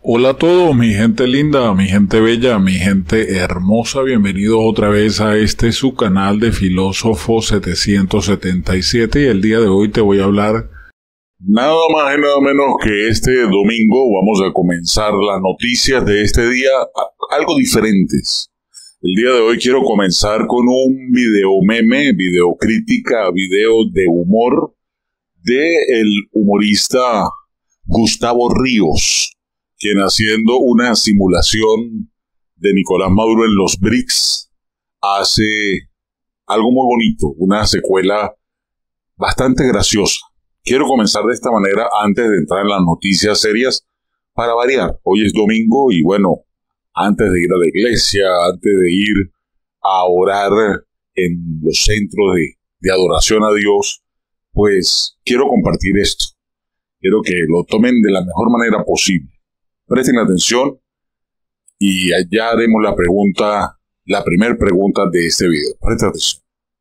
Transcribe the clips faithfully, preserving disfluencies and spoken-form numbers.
Hola a todos, mi gente linda, mi gente bella, mi gente hermosa, bienvenidos otra vez a este su canal de Filósofo setecientos setenta y siete y el día de hoy te voy a hablar nada más y nada menos que este domingo. Vamos a comenzar las noticias de este día algo diferentes. El día de hoy quiero comenzar con un video meme, video crítica, video de humor de el humorista Gustavo Ríos, quien haciendo una simulación de Nicolás Maduro en los BRICS hace algo muy bonito, una secuela bastante graciosa. Quiero comenzar de esta manera antes de entrar en las noticias serias para variar. Hoy es domingo y bueno, antes de ir a la iglesia, antes de ir a orar en los centros de, de adoración a Dios, pues quiero compartir esto. Quiero que lo tomen de la mejor manera posible. Presten atención y ya haremos la pregunta, la primera pregunta de este video. Presten atención.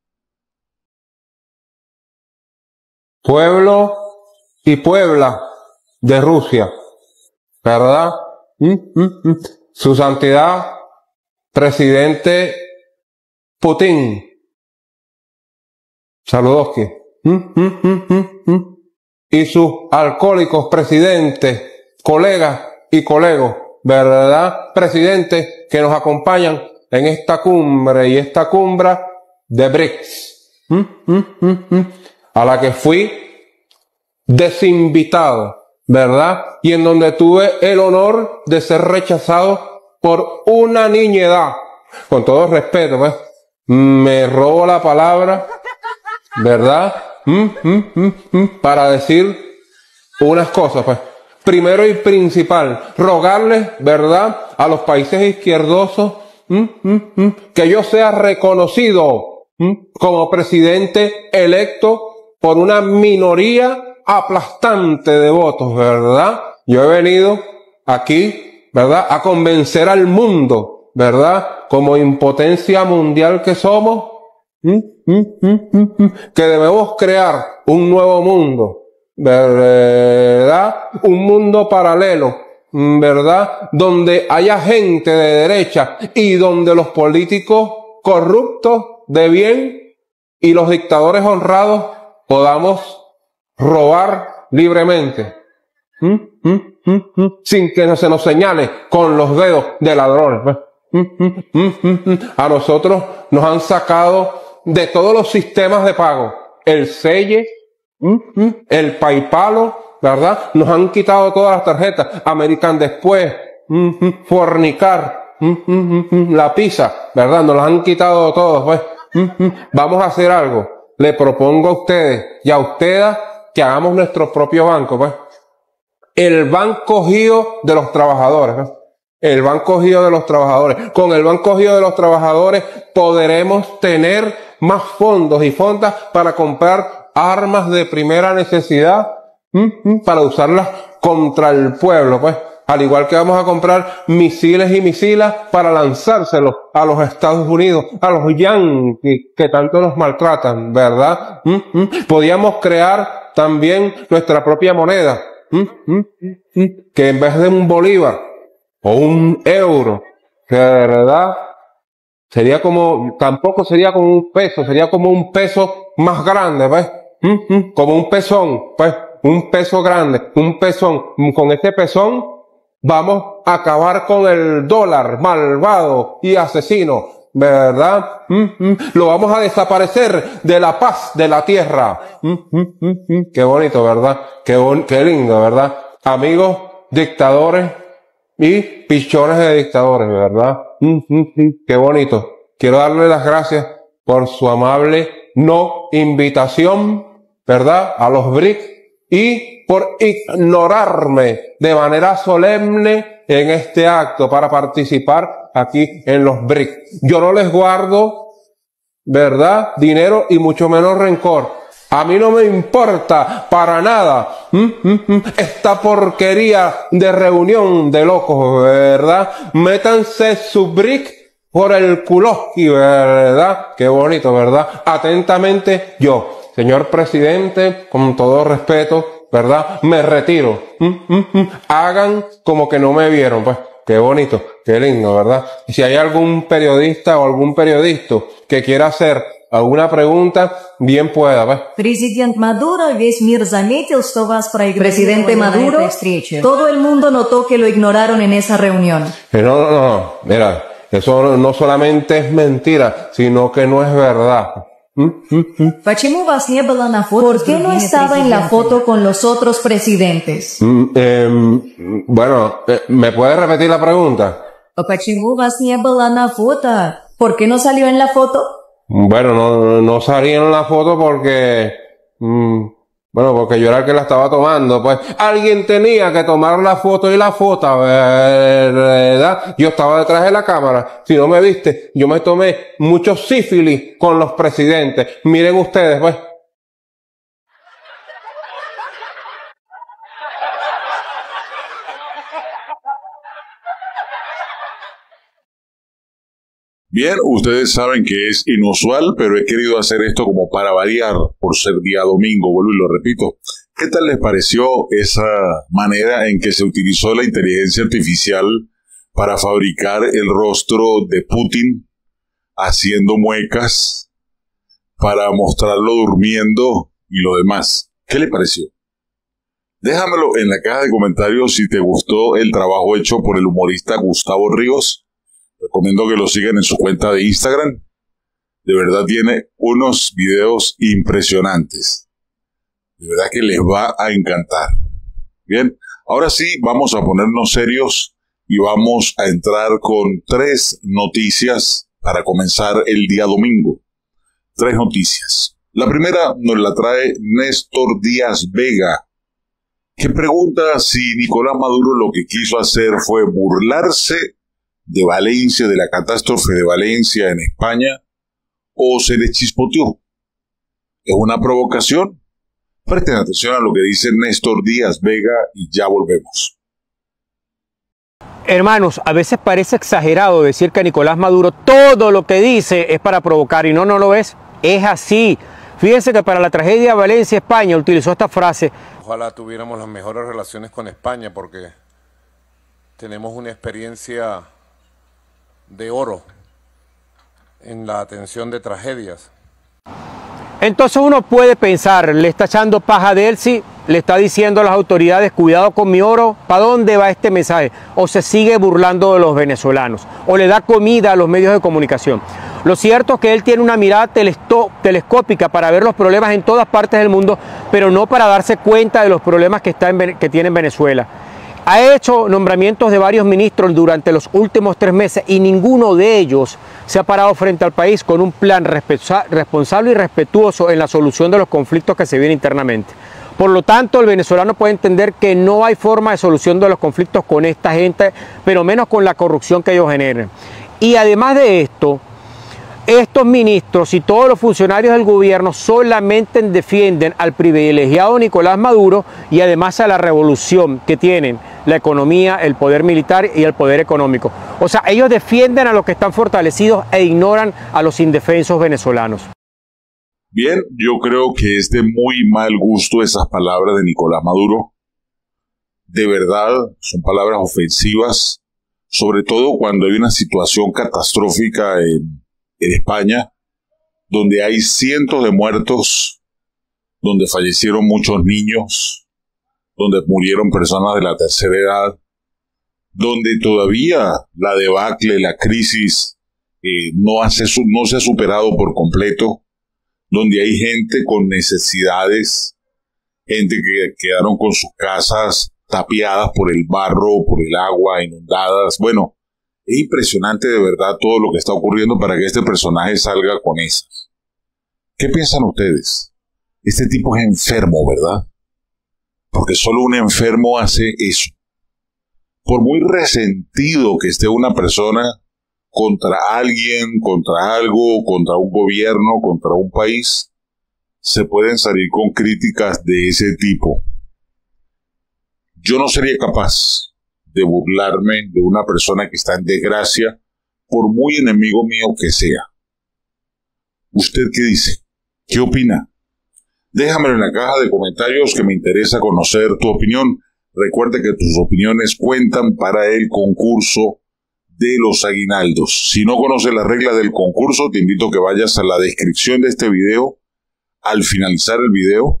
Pueblo y Puebla de Rusia, ¿verdad? Mm, mm, mm. Su Santidad, Presidente Putin. Saludos. Mm, mm, mm, mm, mm. Y sus alcohólicos presidentes, colegas y colegos, ¿verdad? Presidentes que nos acompañan en esta cumbre y esta cumbre de BRICS, ¿Mm? ¿Mm? ¿Mm? ¿Mm? a la que fui desinvitado, ¿verdad? Y en donde tuve el honor de ser rechazado por una niñedad. Con todo respeto, pues, me robo la palabra, ¿verdad? ¿Mm? ¿Mm? ¿Mm? ¿Mm? Para decir unas cosas, pues. Primero y principal, rogarles, ¿verdad?, a los países izquierdosos ¿m? ¿m? ¿m? que yo sea reconocido ¿m? como presidente electo por una minoría aplastante de votos, ¿verdad? Yo he venido aquí, ¿verdad?, a convencer al mundo, ¿verdad?, como impotencia mundial que somos, ¿m? ¿m? ¿m? ¿m? que debemos crear un nuevo mundo, ¿verdad? Un mundo paralelo, ¿verdad? Donde haya gente de derecha y donde los políticos corruptos de bien y los dictadores honrados podamos robar libremente, ¿Mm? ¿Mm? ¿Mm? ¿Mm? sin que se nos señale con los dedos de ladrones. ¿Mm? ¿Mm? ¿Mm? ¿Mm? A nosotros nos han sacado de todos los sistemas de pago, el selle, el PayPal, ¿verdad? Nos han quitado todas las tarjetas, American Después, Fornicar, la pizza, ¿verdad? Nos las han quitado todos, pues. Vamos a hacer algo. Le propongo a ustedes y a ustedes que hagamos nuestro propio banco, pues. El banco Gio de los trabajadores, ¿eh? El banco Gio de los trabajadores. Con el banco Gio de los trabajadores podremos tener más fondos y fondas para comprar armas de primera necesidad ¿m? para usarlas contra el pueblo, pues. Al igual que vamos a comprar misiles y misilas para lanzárselos a los Estados Unidos, a los yanquis que tanto nos maltratan, ¿verdad? ¿Mm? ¿Mm? Podíamos crear también nuestra propia moneda, ¿Mm? ¿Mm? ¿Mm? que en vez de un bolívar o un euro, que de verdad sería como, tampoco sería como un peso, sería como un peso más grande, ¿ves? ¿Mm? ¿Mm? Como un pezón, pues, un peso grande, un pezón. Con ese pezón vamos a acabar con el dólar malvado y asesino, ¿verdad? ¿Mm? ¿Mm? Lo vamos a desaparecer de la paz de la tierra. ¿Mm? ¿Mm? ¿Mm? Qué bonito, ¿verdad? Qué, bon qué lindo, ¿verdad? Amigos dictadores y pichones de dictadores, ¿verdad? ¿Mm? ¿Mm? Qué bonito. Quiero darle las gracias por su amable no invitación, ¿verdad?, a los BRICS y por ignorarme de manera solemne en este acto para participar aquí en los BRICS. Yo no les guardo, ¿verdad?, dinero y mucho menos rencor. A mí no me importa para nada ¿Mm? ¿Mm? esta porquería de reunión de locos, ¿verdad? Métanse su BRICS por el culoski, ¿verdad? Qué bonito, ¿verdad? Atentamente yo, señor presidente, con todo respeto, ¿verdad? Me retiro. Mm, mm, mm. Hagan como que no me vieron, pues. Qué bonito, qué lindo, ¿verdad? Y si hay algún periodista o algún periodista que quiera hacer alguna pregunta, bien pueda, pues. Presidente Maduro, весь мир заметил, что вас проигнорировали. Presidente Maduro, todo el mundo notó que lo ignoraron en esa reunión. No, no, no, mira, eso no solamente es mentira, sino que no es verdad. Почему вас не было на фото? ¿Por qué no estaba en la foto con los otros presidentes? Mm, eh, bueno, eh, ¿me puede repetir la pregunta? Почему вас не было на фото? ¿Por qué no salió en la foto? Bueno, no, no salí en la foto porque... Mm, bueno, porque yo era el que la estaba tomando, pues. Alguien tenía que tomar la foto y la foto, ¿verdad? Yo estaba detrás de la cámara. Si no me viste, yo me tomé muchos sífilis con los presidentes. Miren ustedes, pues. Bien, ustedes saben que es inusual, pero he querido hacer esto como para variar, por ser día domingo, vuelvo y lo repito. ¿Qué tal les pareció esa manera en que se utilizó la inteligencia artificial para fabricar el rostro de Putin haciendo muecas, para mostrarlo durmiendo y lo demás? ¿Qué le pareció? Déjamelo en la caja de comentarios si te gustó el trabajo hecho por el humorista Gustavo Ríos. Recomiendo que lo sigan en su cuenta de Instagram. De verdad tiene unos videos impresionantes. De verdad que les va a encantar. Bien, ahora sí vamos a ponernos serios y vamos a entrar con tres noticias para comenzar el día domingo. Tres noticias. La primera nos la trae Néstor Díaz Vega, que pregunta si Nicolás Maduro lo que quiso hacer fue burlarse de Valencia, de la catástrofe de Valencia en España, o se le chispoteó. ¿Es una provocación? Presten atención a lo que dice Néstor Díaz Vega y ya volvemos. Hermanos, a veces parece exagerado decir que Nicolás Maduro todo lo que dice es para provocar, y no, no lo es. Es así. Fíjense que para la tragedia de Valencia, España, utilizó esta frase. Ojalá tuviéramos las mejores relaciones con España porque tenemos una experiencia de oro en la atención de tragedias. Entonces uno puede pensar, le está echando paja de él, sí, le está diciendo a las autoridades, cuidado con mi oro, ¿para dónde va este mensaje? O se sigue burlando de los venezolanos, o le da comida a los medios de comunicación. Lo cierto es que él tiene una mirada telescópica para ver los problemas en todas partes del mundo, pero no para darse cuenta de los problemas que, está en, que tiene en Venezuela. Ha hecho nombramientos de varios ministros durante los últimos tres meses y ninguno de ellos se ha parado frente al país con un plan responsable y respetuoso en la solución de los conflictos que se vienen internamente. Por lo tanto, el venezolano puede entender que no hay forma de solución de los conflictos con esta gente, pero menos con la corrupción que ellos generen. Y además de esto, estos ministros y todos los funcionarios del gobierno solamente defienden al privilegiado Nicolás Maduro y además a la revolución que tienen la economía, el poder militar y el poder económico. O sea, ellos defienden a los que están fortalecidos e ignoran a los indefensos venezolanos. Bien, yo creo que es de muy mal gusto esas palabras de Nicolás Maduro. De verdad, son palabras ofensivas, sobre todo cuando hay una situación catastrófica en en España, donde hay cientos de muertos, donde fallecieron muchos niños, donde murieron personas de la tercera edad, donde todavía la debacle, la crisis eh, no, hace, no se ha superado por completo, donde hay gente con necesidades, gente que quedaron con sus casas tapiadas por el barro, por el agua, inundadas. Bueno, es impresionante de verdad todo lo que está ocurriendo para que este personaje salga con esas. ¿Qué piensan ustedes? Este tipo es enfermo, ¿verdad? Porque solo un enfermo hace eso. Por muy resentido que esté una persona contra alguien, contra algo, contra un gobierno, contra un país, se pueden salir con críticas de ese tipo. Yo no sería capaz de burlarme de una persona que está en desgracia, por muy enemigo mío que sea. ¿Usted qué dice? ¿Qué opina? Déjamelo en la caja de comentarios que me interesa conocer tu opinión. Recuerda que tus opiniones cuentan para el concurso de los aguinaldos. Si no conoces la regla del concurso, te invito a que vayas a la descripción de este video al finalizar el video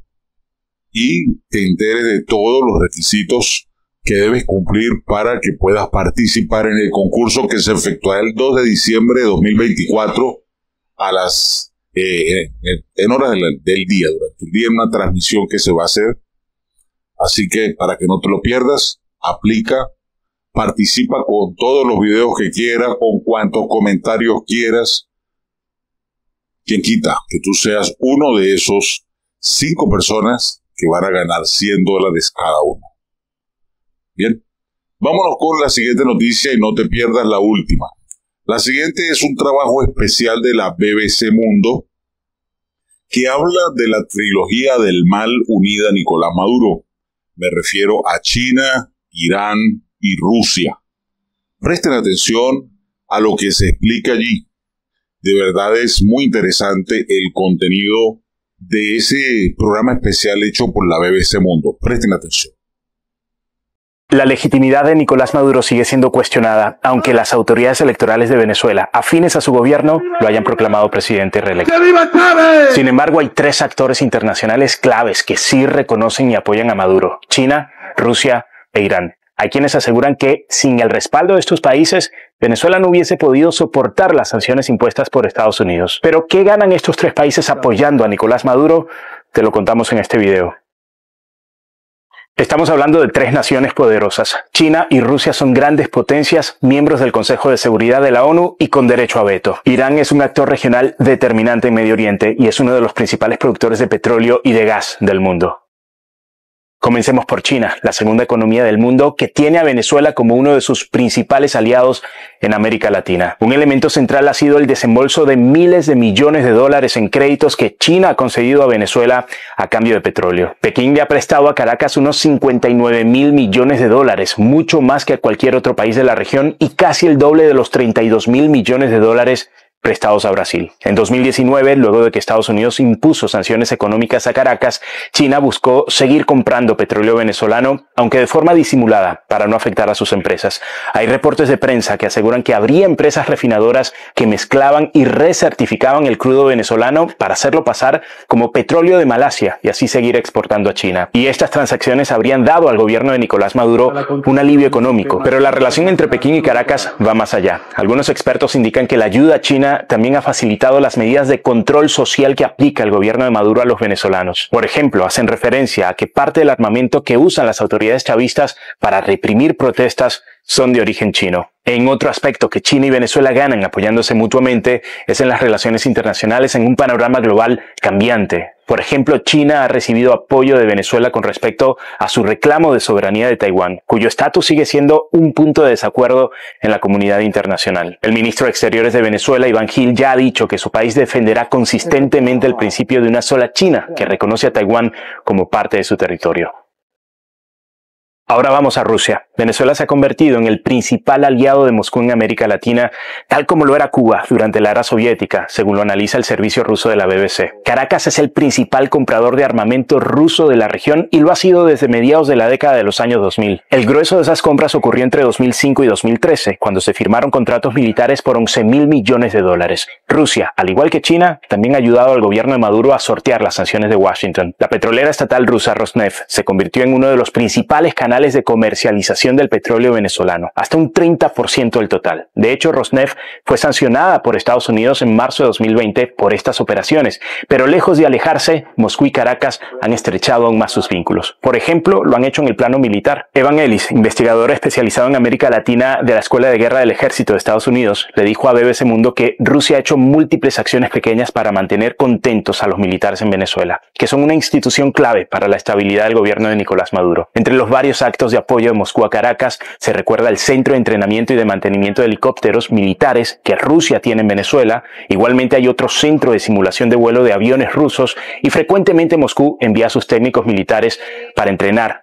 y te enteres de todos los requisitos que debes cumplir para que puedas participar en el concurso que se efectuará el dos de diciembre de dos mil veinticuatro a las eh, en horas del, del día, durante el día, en una transmisión que se va a hacer. Así que para que no te lo pierdas, aplica, participa con todos los videos que quieras, con cuantos comentarios quieras. Quien quita que tú seas uno de esos cinco personas que van a ganar cien dólares cada uno. Bien, vámonos con la siguiente noticia y no te pierdas la última. La siguiente es un trabajo especial de la B B C Mundo que habla de la trilogía del mal unida a Nicolás Maduro. Me refiero a China, Irán y Rusia. Presten atención a lo que se explica allí. De verdad es muy interesante el contenido de ese programa especial hecho por la B B C Mundo. Presten atención. La legitimidad de Nicolás Maduro sigue siendo cuestionada, aunque las autoridades electorales de Venezuela, afines a su gobierno, lo hayan proclamado presidente reelecto. Sin embargo, hay tres actores internacionales claves que sí reconocen y apoyan a Maduro: China, Rusia e Irán. Hay quienes aseguran que, sin el respaldo de estos países, Venezuela no hubiese podido soportar las sanciones impuestas por Estados Unidos. Pero, ¿qué ganan estos tres países apoyando a Nicolás Maduro? Te lo contamos en este video. Estamos hablando de tres naciones poderosas. China y Rusia son grandes potencias, miembros del Consejo de Seguridad de la ONU y con derecho a veto. Irán es un actor regional determinante en Medio Oriente y es uno de los principales productores de petróleo y de gas del mundo. Comencemos por China, la segunda economía del mundo, que tiene a Venezuela como uno de sus principales aliados en América Latina. Un elemento central ha sido el desembolso de miles de millones de dólares en créditos que China ha concedido a Venezuela a cambio de petróleo. Pekín le ha prestado a Caracas unos cincuenta y nueve mil millones de dólares, mucho más que a cualquier otro país de la región y casi el doble de los treinta y dos mil millones de dólares prestados a Brasil. En dos mil diecinueve, luego de que Estados Unidos impuso sanciones económicas a Caracas, China buscó seguir comprando petróleo venezolano, aunque de forma disimulada, para no afectar a sus empresas. Hay reportes de prensa que aseguran que habría empresas refinadoras que mezclaban y recertificaban el crudo venezolano para hacerlo pasar como petróleo de Malasia y así seguir exportando a China. Y estas transacciones habrían dado al gobierno de Nicolás Maduro un alivio económico. Pero la relación entre Pekín y Caracas va más allá. Algunos expertos indican que la ayuda a China también ha facilitado las medidas de control social que aplica el gobierno de Maduro a los venezolanos. Por ejemplo, hacen referencia a que parte del armamento que usan las autoridades chavistas para reprimir protestas son de origen chino. En otro aspecto que China y Venezuela ganan apoyándose mutuamente es en las relaciones internacionales en un panorama global cambiante. Por ejemplo, China ha recibido apoyo de Venezuela con respecto a su reclamo de soberanía de Taiwán, cuyo estatus sigue siendo un punto de desacuerdo en la comunidad internacional. El ministro de Exteriores de Venezuela, Iván Gil, ya ha dicho que su país defenderá consistentemente el principio de una sola China, que reconoce a Taiwán como parte de su territorio. Ahora vamos a Rusia. Venezuela se ha convertido en el principal aliado de Moscú en América Latina, tal como lo era Cuba durante la era soviética, según lo analiza el servicio ruso de la B B C. Caracas es el principal comprador de armamento ruso de la región y lo ha sido desde mediados de la década de los años dos mil. El grueso de esas compras ocurrió entre dos mil cinco y dos mil trece, cuando se firmaron contratos militares por once mil millones de dólares. Rusia, al igual que China, también ha ayudado al gobierno de Maduro a sortear las sanciones de Washington. La petrolera estatal rusa Rosneft se convirtió en uno de los principales canales de comercialización del petróleo venezolano, hasta un treinta por ciento del total. De hecho, Rosneft fue sancionada por Estados Unidos en marzo de dos mil veinte por estas operaciones, pero lejos de alejarse, Moscú y Caracas han estrechado aún más sus vínculos. Por ejemplo, lo han hecho en el plano militar. Evan Ellis, investigador especializado en América Latina de la Escuela de Guerra del Ejército de Estados Unidos, le dijo a B B C Mundo que Rusia ha hecho múltiples acciones pequeñas para mantener contentos a los militares en Venezuela, que son una institución clave para la estabilidad del gobierno de Nicolás Maduro. Entre los varios actos de apoyo de Moscú a Caracas se recuerda el Centro de Entrenamiento y de Mantenimiento de Helicópteros Militares que Rusia tiene en Venezuela. Igualmente hay otro centro de simulación de vuelo de aviones rusos y frecuentemente Moscú envía a sus técnicos militares para entrenar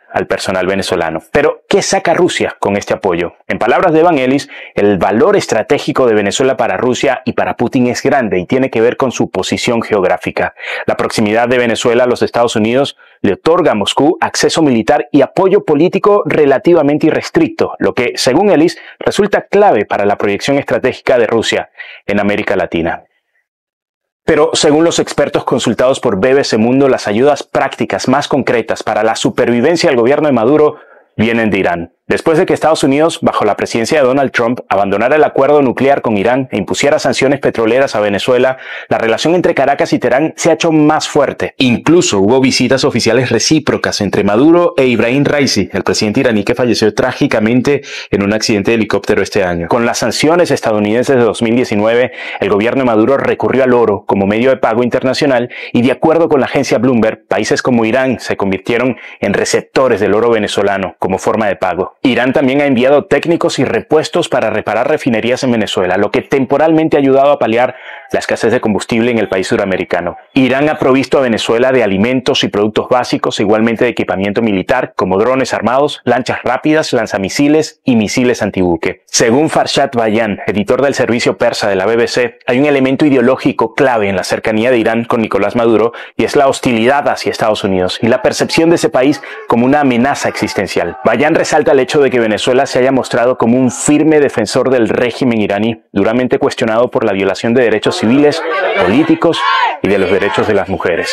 al personal venezolano. Pero, ¿qué saca Rusia con este apoyo? En palabras de Vangelis, el valor estratégico de Venezuela para Rusia y para Putin es grande y tiene que ver con su posición geográfica. La proximidad de Venezuela a los Estados Unidos le otorga a Moscú acceso militar y apoyo político relativamente irrestricto, lo que, según Ellis, resulta clave para la proyección estratégica de Rusia en América Latina. Pero, según los expertos consultados por B B C Mundo, las ayudas prácticas más concretas para la supervivencia del gobierno de Maduro vienen de Irán. Después de que Estados Unidos, bajo la presidencia de Donald Trump, abandonara el acuerdo nuclear con Irán e impusiera sanciones petroleras a Venezuela, la relación entre Caracas y Teherán se ha hecho más fuerte. Incluso hubo visitas oficiales recíprocas entre Maduro e Ibrahim Raisi, el presidente iraní que falleció trágicamente en un accidente de helicóptero este año. Con las sanciones estadounidenses de dos mil diecinueve, el gobierno de Maduro recurrió al oro como medio de pago internacional y, de acuerdo con la agencia Bloomberg, países como Irán se convirtieron en receptores del oro venezolano como forma de pago. Irán también ha enviado técnicos y repuestos para reparar refinerías en Venezuela, lo que temporalmente ha ayudado a paliar la escasez de combustible en el país suramericano. Irán ha provisto a Venezuela de alimentos y productos básicos, igualmente de equipamiento militar, como drones armados, lanchas rápidas, lanzamisiles y misiles antibuque. Según Farshad Bayan, editor del servicio persa de la B B C, hay un elemento ideológico clave en la cercanía de Irán con Nicolás Maduro, y es la hostilidad hacia Estados Unidos y la percepción de ese país como una amenaza existencial. Bayan resalta el hecho de que Venezuela se haya mostrado como un firme defensor del régimen iraní, duramente cuestionado por la violación de derechos civiles, políticos y de los derechos de las mujeres.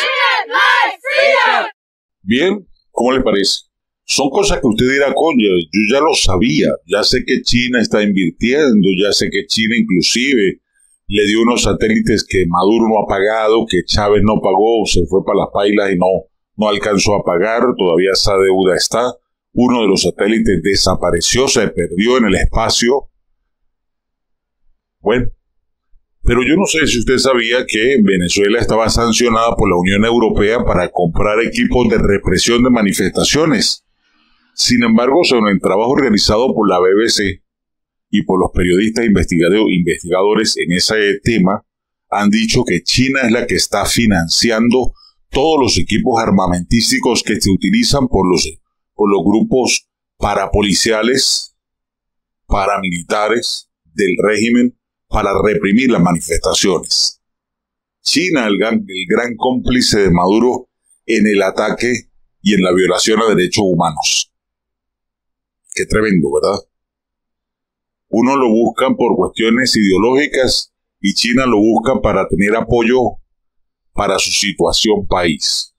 Bien, ¿cómo le parece? Son cosas que usted dirá, coño, yo ya lo sabía, ya sé que China está invirtiendo, ya sé que China inclusive le dio unos satélites que Maduro no ha pagado, que Chávez no pagó, se fue para las pailas y no, no alcanzó a pagar, todavía esa deuda está. Uno de los satélites desapareció, se perdió en el espacio. Bueno, pero yo no sé si usted sabía que Venezuela estaba sancionada por la Unión Europea para comprar equipos de represión de manifestaciones. Sin embargo, según el trabajo realizado por la B B C y por los periodistas investigadores en ese tema, han dicho que China es la que está financiando todos los equipos armamentísticos que se utilizan por los por los grupos parapoliciales, paramilitares del régimen para reprimir las manifestaciones. China, el gran, el gran cómplice de Maduro en el ataque y en la violación a derechos humanos. Qué tremendo, ¿verdad? Uno lo buscan por cuestiones ideológicas y China lo busca para tener apoyo para su situación país,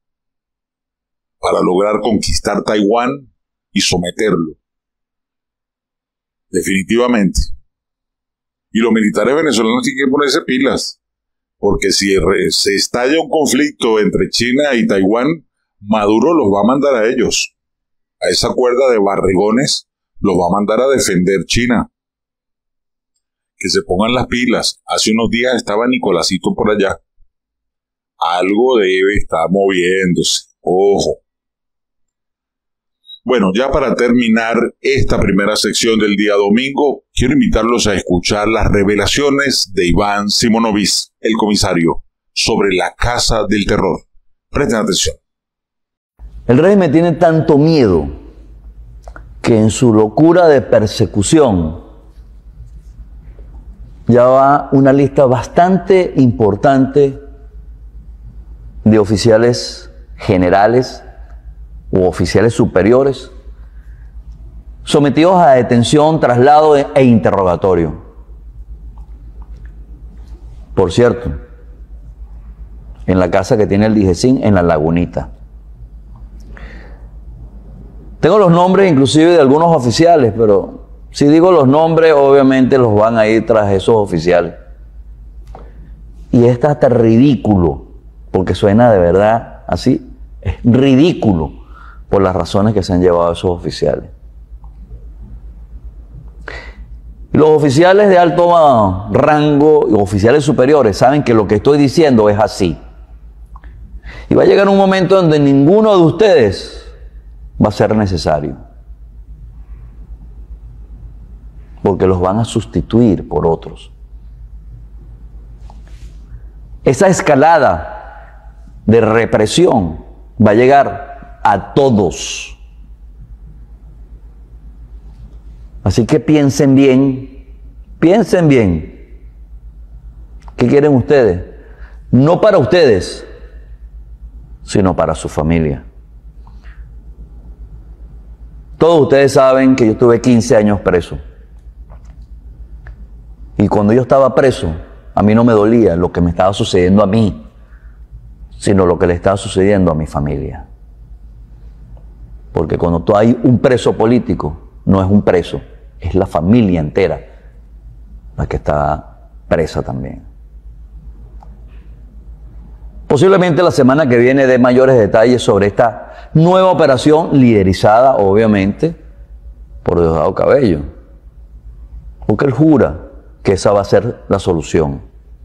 para lograr conquistar Taiwán y someterlo. Definitivamente. Y los militares venezolanos tienen que ponerse pilas, porque si se estalla un conflicto entre China y Taiwán, Maduro los va a mandar a ellos. A esa cuerda de barrigones los va a mandar a defender China. Que se pongan las pilas. Hace unos días estaba Nicolásito por allá. Algo debe estar moviéndose. Ojo. Bueno, ya para terminar esta primera sección del día domingo, quiero invitarlos a escuchar las revelaciones de Iván Simonovic, el comisario, sobre la Casa del Terror. Presten atención. El régimen tiene tanto miedo que en su locura de persecución ya va una lista bastante importante de oficiales generales u oficiales superiores sometidos a detención, traslado e interrogatorio. Por cierto, en la casa que tiene el DIGESIN en La Lagunita. Tengo los nombres inclusive de algunos oficiales, pero si digo los nombres, obviamente los van a ir tras esos oficiales. Y es hasta ridículo, porque suena de verdad así, es ridículo por las razones que se han llevado a esos oficiales. Los oficiales de alto rango y oficiales superiores saben que lo que estoy diciendo es así. Y va a llegar un momento donde ninguno de ustedes va a ser necesario, porque los van a sustituir por otros. Esa escalada de represión va a llegar a todos, Así que piensen bien, piensen bien. ¿Qué quieren ustedes? No para ustedes, sino para su familia. Todos ustedes saben que yo estuve quince años preso. Y cuando yo estaba preso, a mí no me dolía lo que me estaba sucediendo a mí, sino lo que le estaba sucediendo a mi familia. Porque cuando tú hay un preso político, no es un preso, es la familia entera la que está presa también. Posiblemente la semana que viene dé mayores detalles sobre esta nueva operación liderizada, obviamente, por Diosdado Cabello. Porque él jura que esa va a ser la solución.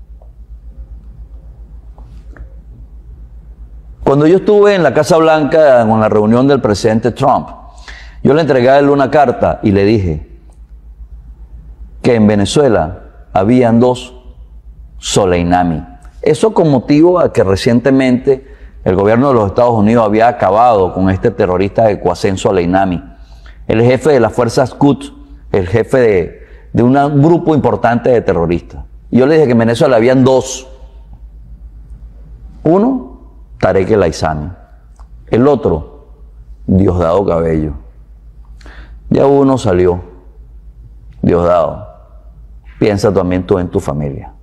Cuando yo estuve en la Casa Blanca en la reunión del presidente Trump, yo le entregué a él una carta y le dije que en Venezuela habían dos Soleimani. Eso con motivo a que recientemente el gobierno de los Estados Unidos había acabado con este terrorista de Qasem Soleimani, el jefe de las fuerzas Quds, el jefe de, de un grupo importante de terroristas. Y yo le dije que en Venezuela habían dos. Uno, Tarek El Aissami. El otro, Diosdado Cabello. Ya uno salió. Diosdado, piensa también tú en tu familia.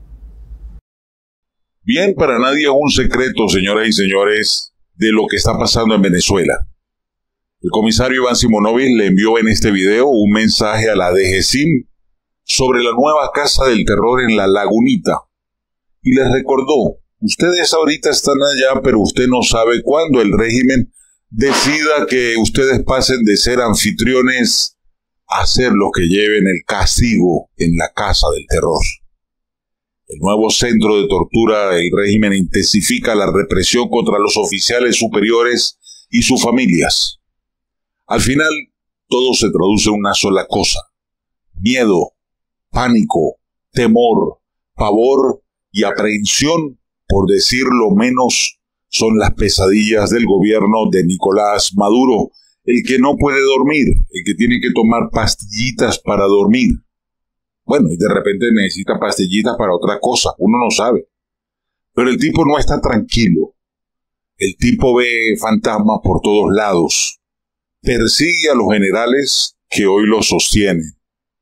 Bien, para nadie es un secreto, señoras y señores, de lo que está pasando en Venezuela. El comisario Iván Simonovic le envió en este video un mensaje a la D G C I M sobre la nueva casa del terror en La Lagunita. Y les recordó: ustedes ahorita están allá, pero usted no sabe cuándo el régimen decida que ustedes pasen de ser anfitriones a ser los que lleven el castigo en la casa del terror. El nuevo centro de tortura del régimen intensifica la represión contra los oficiales superiores y sus familias. Al final, todo se traduce en una sola cosa: miedo, pánico, temor, pavor y aprehensión, por decirlo menos, son las pesadillas del gobierno de Nicolás Maduro, el que no puede dormir, el que tiene que tomar pastillitas para dormir. Bueno, y de repente necesita pastillitas para otra cosa, uno no sabe. Pero el tipo no está tranquilo. El tipo ve fantasmas por todos lados. Persigue a los generales que hoy lo sostienen.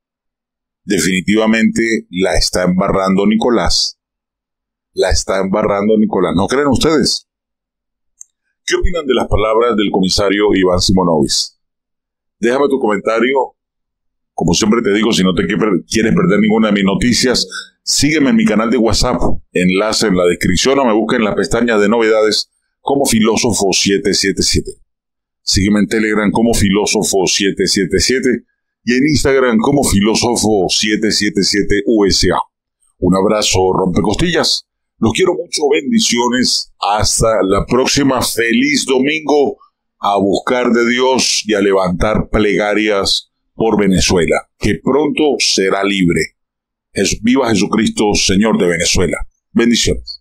Definitivamente la está embarrando Nicolás. La está embarrando Nicolás. ¿No creen ustedes? ¿Qué opinan de las palabras del comisario Iván Simonovic? Déjame tu comentario. Como siempre te digo, si no te quieres perder ninguna de mis noticias, sígueme en mi canal de WhatsApp, enlace en la descripción, o me busca en la pestaña de novedades como Filósofo siete siete siete. Sígueme en Telegram como Filósofo siete siete siete y en Instagram como Filósofo siete siete siete U S A. Un abrazo rompecostillas. Los quiero mucho, bendiciones. Hasta la próxima. Feliz domingo. A buscar de Dios y a levantar plegarias por Venezuela, que pronto será libre. Viva Jesucristo, Señor de Venezuela. Bendiciones.